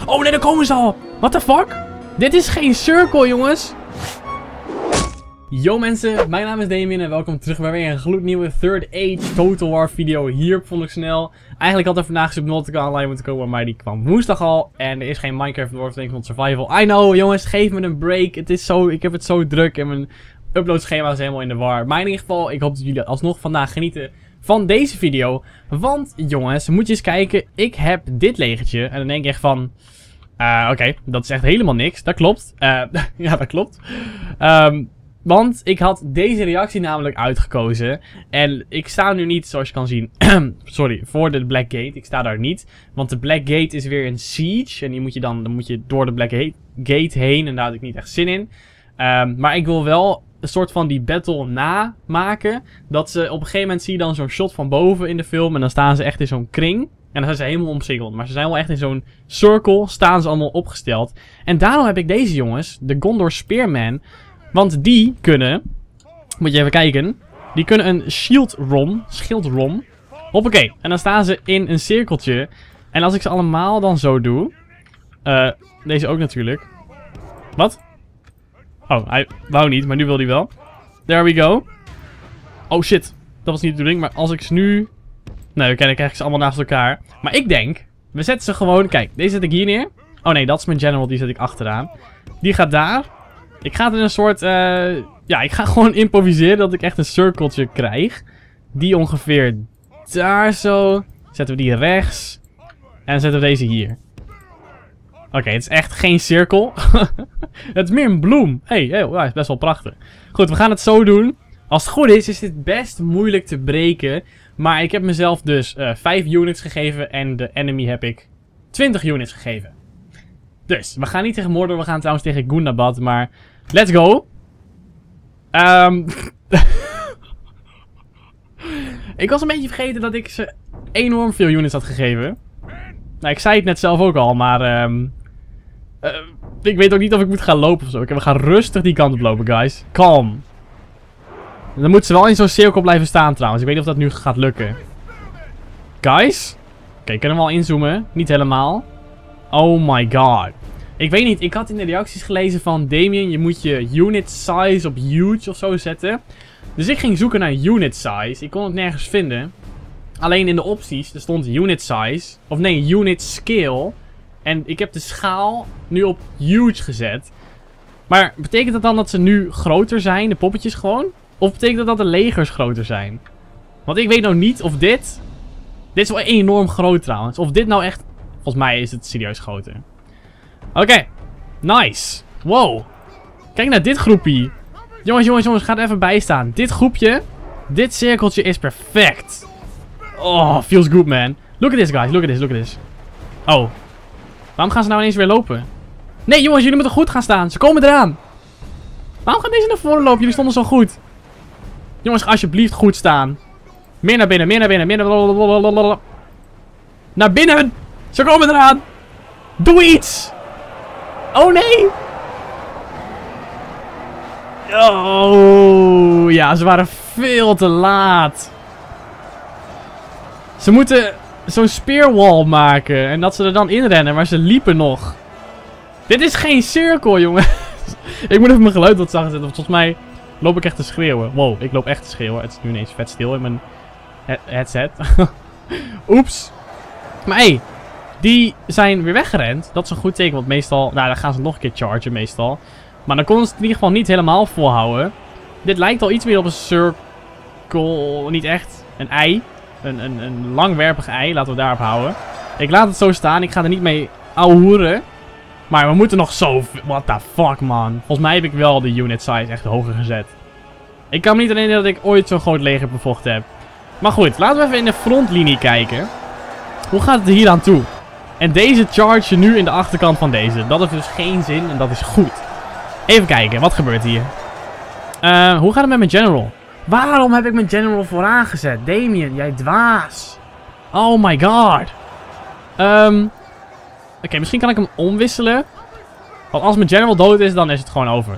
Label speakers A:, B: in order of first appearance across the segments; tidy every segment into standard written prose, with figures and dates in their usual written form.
A: Oh nee, daar komen ze al. What the fuck? Dit is geen circle, jongens. Yo mensen, mijn naam is Damien en welkom terug bij weer een gloednieuwe Third Age Total War video hier op Vlog Snel. Eigenlijk had er vandaag Subnautica online moeten komen, maar die kwam woensdag al. En er is geen Minecraft Dwarf Survival. I know jongens, geef me een break. Het is zo, ik heb het zo druk en mijn uploadschema is helemaal in de war. Maar in ieder geval, ik hoop dat jullie alsnog vandaag genieten van deze video. Want jongens, moet je eens kijken, ik heb dit legertje. En dan denk je echt van... Oké, dat is echt helemaal niks. Dat klopt. Ja, dat klopt. Want ik had deze reactie namelijk uitgekozen. En ik sta nu niet, zoals je kan zien, sorry, voor de Black Gate. Ik sta daar niet. Want de Black Gate is weer een siege. En die moet je dan moet je door de Black Gate heen. En daar had ik niet echt zin in. Maar ik wil wel een soort van die battle namaken. Dat ze op een gegeven moment zie je dan zo'n shot van boven in de film. En dan staan ze echt in zo'n kring. En dan zijn ze helemaal omsingeld. Maar ze zijn wel echt in zo'n circle. Staan ze allemaal opgesteld. En daarom heb ik deze jongens. De Gondor Spearman. Want die kunnen. Moet je even kijken. Die kunnen een schildrom. Hoppakee. En dan staan ze in een cirkeltje. En als ik ze allemaal dan zo doe. Deze ook natuurlijk. Wat? Oh, hij wou niet. Maar nu wil hij wel. There we go. Oh shit. Dat was niet de bedoeling. Maar als ik ze nu... Nee, oké, dan krijg ik ze allemaal naast elkaar. Maar ik denk, we zetten ze gewoon... Kijk, deze zet ik hier neer. Oh nee, dat is mijn general, die zet ik achteraan. Die gaat daar. Ik ga het in een soort... ja, ik ga gewoon improviseren dat ik echt een cirkeltje krijg. Die ongeveer daar zo. Zetten we die rechts. En dan zetten we deze hier. Oké, het is echt geen cirkel. Het is meer een bloem. Hey, wow, is best wel prachtig. Goed, we gaan het zo doen. Als het goed is dit best moeilijk te breken. Maar ik heb mezelf dus 5 units gegeven en de enemy heb ik 20 units gegeven. Dus, we gaan niet tegen Mordor, we gaan trouwens tegen Gundabad, maar let's go. Ik was een beetje vergeten dat ik ze enorm veel units had gegeven. Nou, ik zei het net zelf ook al, maar ik weet ook niet of ik moet gaan lopen of zo. We gaan rustig die kant op lopen, guys. Kalm. Dan moeten ze wel in zo'n cirkel blijven staan trouwens. Ik weet niet of dat nu gaat lukken. Guys? Oké, kunnen we al inzoomen? Niet helemaal. Oh my god. Ik weet niet, ik had in de reacties gelezen van Damien, je moet je unit size op huge of zo zetten. Dus ik ging zoeken naar unit size. Ik kon het nergens vinden. Alleen in de opties, er stond unit size. Of nee, unit scale. En ik heb de schaal nu op huge gezet. Maar betekent dat dan dat ze nu groter zijn, de poppetjes gewoon? Of betekent dat dat de legers groter zijn? Want ik weet nou niet of dit... Dit is wel enorm groot trouwens. Of dit nou echt... Volgens mij is het serieus groter. Oké. Nice. Wow. Kijk naar dit groepie. Jongens, ga er even bij staan. Dit groepje, dit cirkeltje is perfect. Oh, feels good man. Look at this guys, look at this. Oh. Waarom gaan ze nou ineens weer lopen? Nee jongens, jullie moeten goed gaan staan. Ze komen eraan. Waarom gaan deze naar voren lopen? Jullie stonden zo goed. Jongens, alsjeblieft goed staan. Meer naar binnen. Naar binnen. Ze komen eraan. Doe iets. Oh nee. Oh ja, ze waren veel te laat. Ze moeten zo'n spearwall maken. En dat ze er dan inrennen, maar ze liepen nog. Dit is geen cirkel, jongen. Ik moet even mijn geluid wat zachter zetten. Volgens mij loop ik echt te schreeuwen. Wow, ik loop echt te schreeuwen. Het is nu ineens vet stil in mijn headset. Oeps. Maar hé, die zijn weer weggerend. Dat is een goed teken, want meestal... Nou, dan gaan ze nog een keer chargen meestal. Maar dan konden ze het in ieder geval niet helemaal volhouden. Dit lijkt al iets meer op een cirkel. Niet echt. Een ei. Een langwerpig ei. Laten we daarop houden. Ik laat het zo staan. Ik ga er niet mee ouwehoeren. Maar we moeten nog zo... What the fuck, man. Volgens mij heb ik wel de unit size echt hoger gezet. Ik kan me niet herinneren dat ik ooit zo'n groot leger bevochten heb. Maar goed, laten we even in de frontlinie kijken. Hoe gaat het er hier aan toe? En deze charge nu in de achterkant van deze. Dat heeft dus geen zin en dat is goed. Even kijken, wat gebeurt hier? Hoe gaat het met mijn general? Waarom heb ik mijn general vooraan gezet? Damien, jij dwaas. Oh my god. Oké, misschien kan ik hem omwisselen. Want als mijn general dood is, dan is het gewoon over.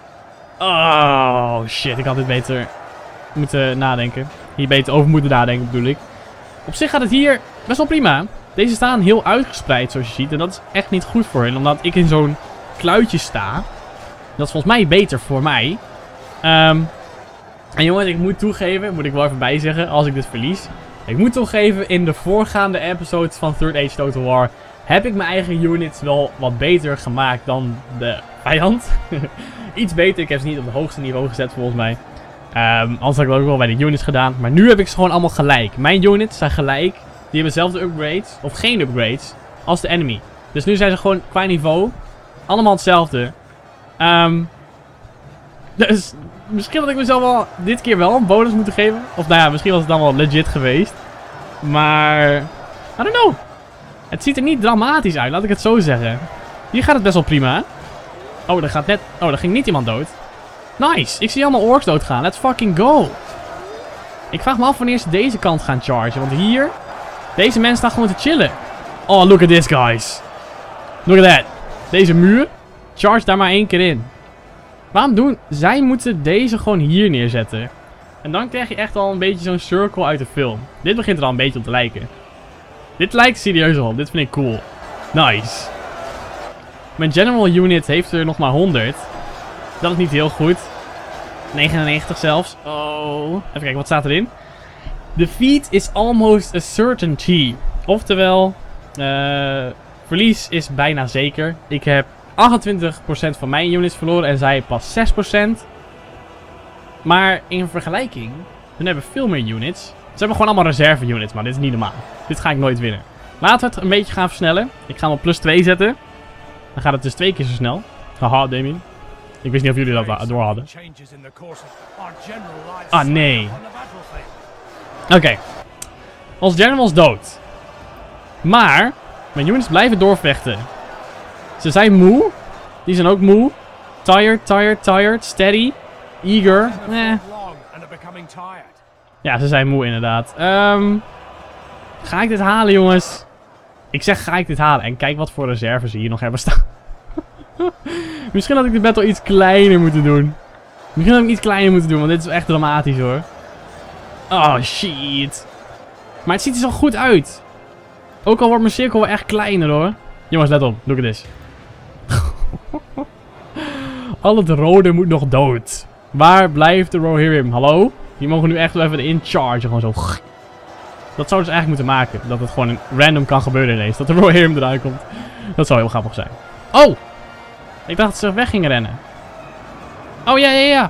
A: Oh shit, ik had dit beter moeten nadenken. Hier beter over moeten nadenken, bedoel ik. Op zich gaat het hier best wel prima. Deze staan heel uitgespreid zoals je ziet. En dat is echt niet goed voor hen. Omdat ik in zo'n kluitje sta. Dat is volgens mij beter voor mij. En jongens, ik moet toegeven, moet ik wel even bijzeggen, als ik dit verlies. Ik moet toegeven, in de voorgaande episodes van Third Age Total War heb ik mijn eigen units wel wat beter gemaakt dan de vijand. Iets beter, ik heb ze niet op het hoogste niveau gezet volgens mij. Anders had ik dat ook wel bij de units gedaan. Maar nu heb ik ze gewoon allemaal gelijk. Mijn units zijn gelijk. Die hebben dezelfde upgrades, of geen upgrades, als de enemy. Dus nu zijn ze gewoon qua niveau allemaal hetzelfde. Dus misschien had ik mezelf wel dit keer wel een bonus moeten geven. Of nou ja, misschien was het dan wel legit geweest. Maar, I don't know. Het ziet er niet dramatisch uit, laat ik het zo zeggen. Hier gaat het best wel prima. Oh, daar ging niet iemand dood. Nice, ik zie allemaal orks doodgaan. Let's fucking go. Ik vraag me af wanneer ze deze kant gaan chargen. Want hier, deze mensen staan gewoon te chillen. Oh, look at this, guys. Look at that. Deze muur, charge daar maar 1 keer in. Waarom doen... Zij moeten deze gewoon hier neerzetten. En dan krijg je echt al een beetje zo'n circle uit de film. Dit begint er al een beetje op te lijken. Dit lijkt serieus al. Dit vind ik cool. Nice. Mijn general unit heeft er nog maar 100. Dat is niet heel goed. 99 zelfs. Oh. Even kijken, wat staat erin? Defeat is almost a certainty. Oftewel, verlies is bijna zeker. Ik heb 28% van mijn units verloren en zij pas 6%. Maar in vergelijking, hun hebben veel meer units. Ze hebben gewoon allemaal reserve units, maar dit is niet normaal. Dit ga ik nooit winnen. Laten we het een beetje gaan versnellen. Ik ga hem op +2 zetten. Dan gaat het dus 2 keer zo snel. Haha, Damien. Ik wist niet of jullie dat door hadden. Ah, nee. Oké. Ons general is dood. Maar, mijn units blijven doorvechten. Ze zijn moe. Die zijn ook moe. Tired. Steady. Eager. Ja, ze zijn moe inderdaad. Ga ik dit halen, jongens? Ik zeg, ga ik dit halen? En kijk wat voor reserves ze hier nog hebben staan. Misschien had ik de battle iets kleiner moeten doen. Want dit is echt dramatisch, hoor. Oh, shit. Maar het ziet er zo goed uit. Ook al wordt mijn cirkel wel echt kleiner, hoor. Jongens, let op. Look at this. Al het rode moet nog dood. Waar blijft de Rohirrim? Hallo? Die mogen nu echt wel even in charge. Gewoon zo. Dat zou dus eigenlijk moeten maken. Dat het gewoon random kan gebeuren ineens. Dat de Rohirrim eruit komt. Dat zou heel grappig zijn. Oh! Ik dacht dat ze weg gingen rennen. Oh, ja.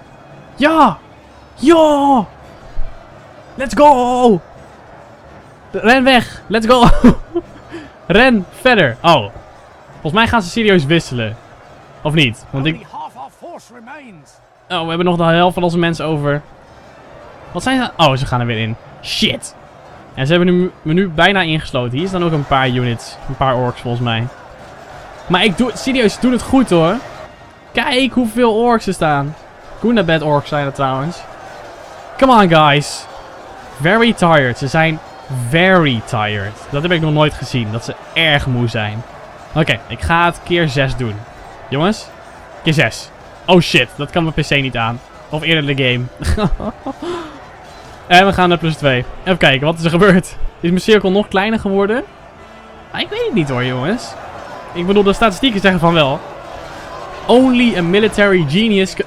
A: Ja! Let's go! Ren weg! Let's go! Ren verder! Oh. Volgens mij gaan ze serieus wisselen. Of niet? Want ik... Oh, we hebben nog de helft van onze mensen over. Wat zijn ze? Oh, ze gaan er weer in. Shit! En ze hebben me nu bijna ingesloten. Hier staan ook een paar units. Een paar orks volgens mij. Maar ik doe... Serieus, ik doe het goed, hoor. Kijk hoeveel orks er staan. Goonabad orks zijn er trouwens. Come on, guys. Very tired. Ze zijn very tired. Dat heb ik nog nooit gezien. Dat ze erg moe zijn. Oké, ik ga het keer 6 doen. Jongens. Keer 6. Oh shit, dat kan mijn PC niet aan. Of eerder de game. En we gaan naar +2. Even kijken, wat is er gebeurd? Is mijn cirkel nog kleiner geworden? Ah, ik weet het niet, hoor, jongens. Ik bedoel, de statistieken zeggen van wel. Only a military genius...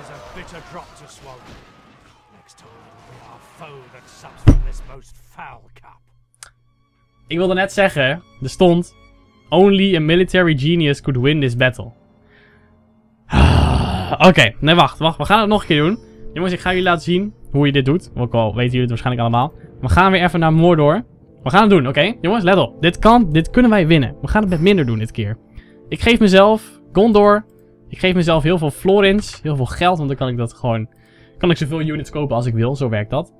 A: Ik wilde net zeggen, er stond... Only a military genius could win this battle. Oké, nee, wacht. We gaan het nog een keer doen. Jongens, ik ga jullie laten zien hoe je dit doet. Ook al weten jullie het waarschijnlijk allemaal. We gaan weer even naar Mordor. We gaan het doen, oké? Jongens, let op. Dit kunnen wij winnen. We gaan het met minder doen dit keer. Ik geef mezelf Gondor. Ik geef mezelf heel veel florins. Heel veel geld, want dan kan ik dat gewoon... Kan ik zoveel units kopen als ik wil. Zo werkt dat.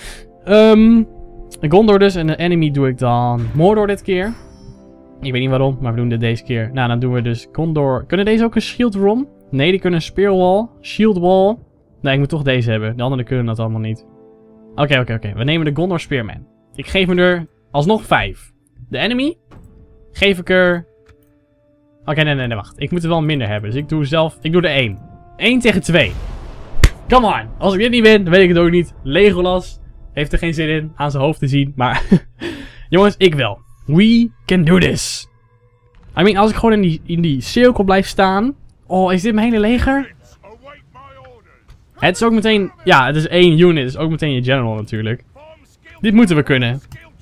A: Gondor dus. En de enemy doe ik dan Mordor dit keer. Ik weet niet waarom, maar we doen dit deze keer. Nou, dan doen we dus Gondor. Kunnen deze ook een shield rom? Nee, die kunnen een spear wall. Shield wall. Nee, ik moet toch deze hebben. De anderen kunnen dat allemaal niet. Oké. We nemen de Gondor Spearman. Ik geef me er alsnog 5. De enemy geef ik er... Oké, nee, wacht. Ik moet er wel minder hebben. Dus ik doe er 1. 1 tegen 2. Come on. Als ik dit niet win, dan weet ik het ook niet. Legolas heeft er geen zin in aan zijn hoofd te zien. Maar jongens, ik wel. We can do this. I mean, als ik gewoon in die cirkel blijf staan. Oh, is dit mijn hele leger? Het is ook meteen... Ja, het is 1 unit. Het is ook meteen je general natuurlijk. Dit moeten we kunnen.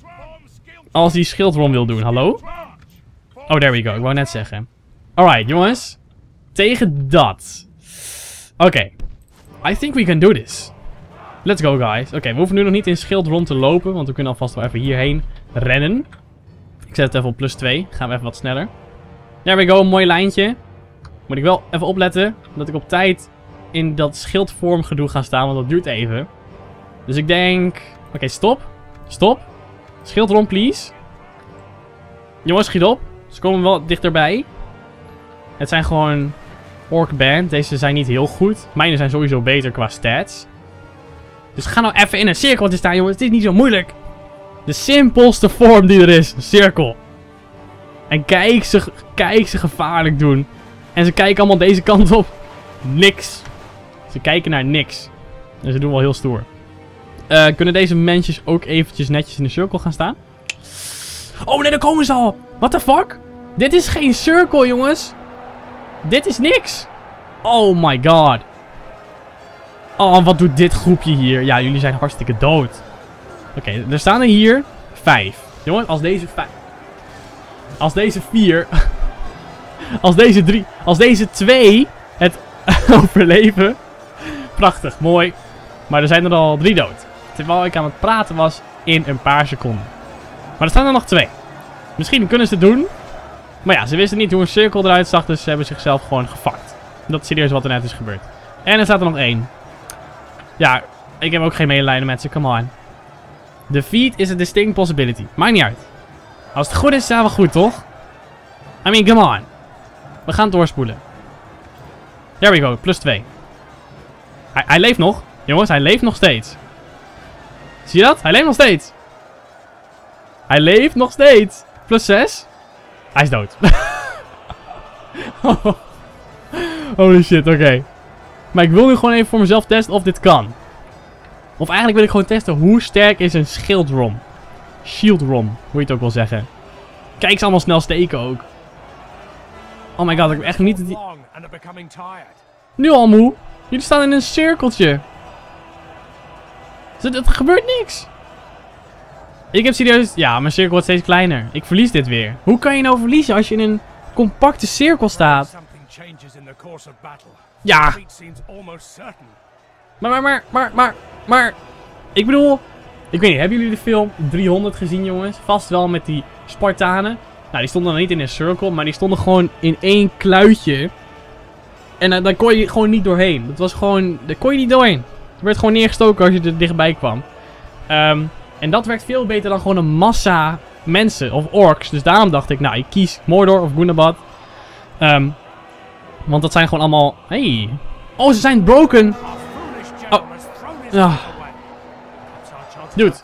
A: Als die schildron wil doen. Hallo? Oh, there we go. Ik wou net zeggen. Alright, jongens. Tegen dat. Oké. I think we can do this. Let's go, guys. Oké, we hoeven nu nog niet in schildron te lopen. Want we kunnen alvast wel even hierheen rennen. Ik zet het even op +2. Gaan we even wat sneller. There we go. Een mooi lijntje. Moet ik wel even opletten. Dat ik op tijd in dat schildvorm gedoe ga staan. Want dat duurt even. Dus ik denk... Oké, stop. Stop. Schildron, please. Jongens, schiet op. Ze komen wel dichterbij. Het zijn gewoon Orc Band. Deze zijn niet heel goed. Mijne zijn sowieso beter qua stats. Dus ga nou even in een cirkel te staan, jongens. Het is niet zo moeilijk. De simpelste vorm die er is. Een cirkel. En kijk ze gevaarlijk doen. En ze kijken allemaal deze kant op. Niks. Ze kijken naar niks. En ze doen wel heel stoer. Kunnen deze mensjes ook eventjes netjes in de cirkel gaan staan? Oh nee, daar komen ze al. What the fuck? Dit is geen cirkel, jongens. Dit is niks. Oh my god. Oh, wat doet dit groepje hier? Ja, jullie zijn hartstikke dood. Oké, er staan er hier 5. Jongens, als deze 5... Als deze 4... Als deze 3... Als deze 2 het overleven. Prachtig, mooi. Maar er zijn er al 3 dood. Terwijl ik aan het praten was in een paar seconden. Maar er staan er nog 2. Misschien kunnen ze het doen. Maar ja, ze wisten niet hoe een cirkel eruit zag. Dus ze hebben zichzelf gewoon gepakt. Dat is serieus wat er net is gebeurd. En er staat er nog 1. Ja, ik heb ook geen medelijden met ze. Come on. Defeat is a distinct possibility. Maakt niet uit. Als het goed is, zijn we goed, toch? I mean, come on. We gaan doorspoelen. There we go. +2. Hij leeft nog. Jongens, hij leeft nog steeds. Zie je dat? Hij leeft nog steeds. Hij leeft nog steeds. +6. Hij is dood. Holy shit, oké. Maar ik wil nu gewoon even voor mezelf testen of dit kan. Of eigenlijk wil ik gewoon testen hoe sterk is een schildrom. Shieldrom, hoe je het ook wil zeggen. Kijk ze allemaal snel steken ook. Oh my god, ik heb echt niet... Nu al moe. Jullie staan in een cirkeltje. Er gebeurt niks. Ik heb serieus... Ja, mijn cirkel wordt steeds kleiner. Ik verlies dit weer. Hoe kan je nou verliezen als je in een compacte cirkel staat? Ja. Maar... Ik bedoel... Ik weet niet, hebben jullie de film 300 gezien, jongens? Vast wel met die Spartanen. Nou, die stonden dan niet in een cirkel, maar die stonden gewoon in één kluitje. En daar kon je gewoon niet doorheen. Dat was gewoon... Daar kon je niet doorheen. Er werd gewoon neergestoken als je er dichtbij kwam. En dat werkt veel beter dan gewoon een massa mensen of orks. Dus daarom dacht ik, nou, ik kies Mordor of Gundabad. Want dat zijn gewoon allemaal... Hey. Oh, ze zijn broken. Oh. Ja. Dude.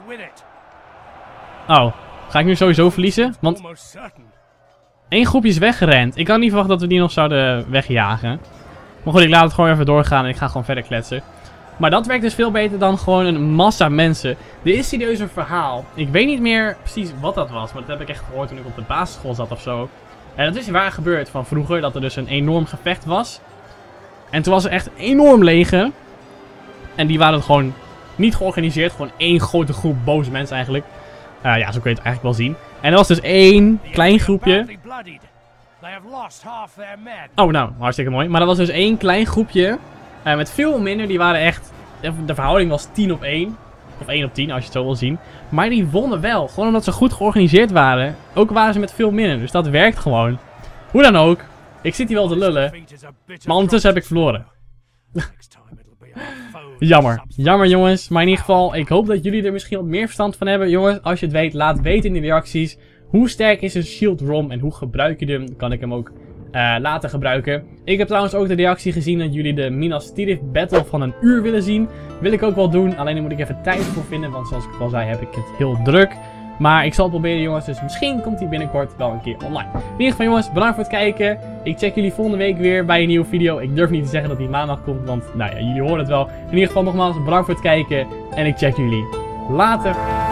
A: Oh. Ga ik nu sowieso verliezen? Want... 1 groepje is weggerend. Ik had niet verwacht dat we die nog zouden wegjagen. Maar goed, ik laat het gewoon even doorgaan en ik ga gewoon verder kletsen. Maar dat werkt dus veel beter dan gewoon een massa mensen. Dit is serieus een verhaal. Ik weet niet meer precies wat dat was. Maar dat heb ik echt gehoord toen ik op de basisschool zat of zo. En dat is waar gebeurd van vroeger. Dat er dus een enorm gevecht was. En toen was er echt een enorm leger. En die waren gewoon niet georganiseerd. Gewoon één grote groep boze mensen eigenlijk. Ja, zo kun je het eigenlijk wel zien. En er was dus 1 klein groepje. Oh, nou, hartstikke mooi. Maar er was dus 1 klein groepje. Met veel minder. Die waren echt... De verhouding was 10 op 1. Of 1 op 10, als je het zo wil zien. Maar die wonnen wel. Gewoon omdat ze goed georganiseerd waren. Ook waren ze met veel minder. Dus dat werkt gewoon. Hoe dan ook. Ik zit hier wel te lullen. Maar ondertussen heb ik verloren. Jammer. Jammer, jongens. Maar in ieder geval, ik hoop dat jullie er misschien wat meer verstand van hebben. Jongens, als je het weet, laat weten in de reacties. Hoe sterk is een Shield ROM en hoe gebruik je hem? Dan kan ik hem ook laten gebruiken. Ik heb trouwens ook de reactie gezien dat jullie de Minas Tirith Battle van 1 uur willen zien. Wil ik ook wel doen. Alleen daar moet ik even tijd voor vinden. Want zoals ik al zei, heb ik het heel druk. Maar ik zal het proberen, jongens. Dus misschien komt hij binnenkort wel een keer online. In ieder geval, jongens, bedankt voor het kijken. Ik check jullie volgende week weer bij een nieuwe video. Ik durf niet te zeggen dat die maandag komt. Want, nou ja, jullie horen het wel. In ieder geval, nogmaals, bedankt voor het kijken. En ik check jullie later.